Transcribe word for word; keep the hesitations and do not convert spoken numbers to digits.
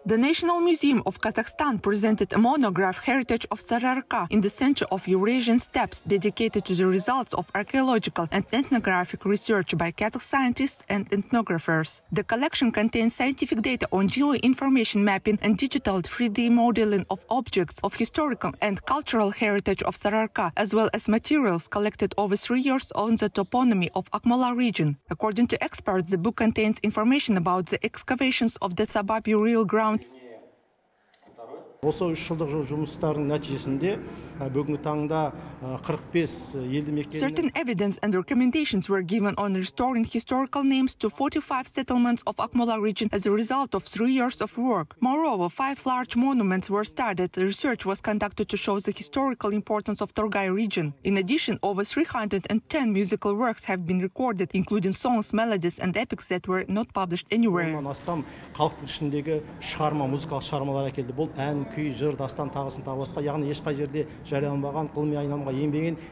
The National Museum of Kazakhstan presented a monograph Heritage of Sararka in the center of Eurasian Steppes, dedicated to the results of archaeological and ethnographic research by Kazakh scientists and ethnographers. The collection contains scientific data on geo-information mapping and digital three D modeling of objects of historical and cultural heritage of Sararka, as well as materials collected over three years on the toponymy of Akmola region. According to experts, the book contains information about the excavations of the Sabab burial ground. Осы үш жылдық жұмыстардың нәтижесінде бүгінгі таңда қырық бес елді мекен. Certain evidence and recommendations were given on restoring historical names to forty-five settlements of Akmola region as a result of three years of work. Moreover, five large monuments were studied. Research was conducted to show the historical importance of Torgai region. In addition, over three hundred ten musical works have been recorded, including songs, melodies, and epics that were not published anywhere. Астам халықтың ішіндегі шығарма, музыкалық шығармалар әкелді. Бұл ән, күй, жыр, дастан, тағысын, тағы басқа, яғни ешқай жерде жарияланбаған, ғылыми айналымға енбеген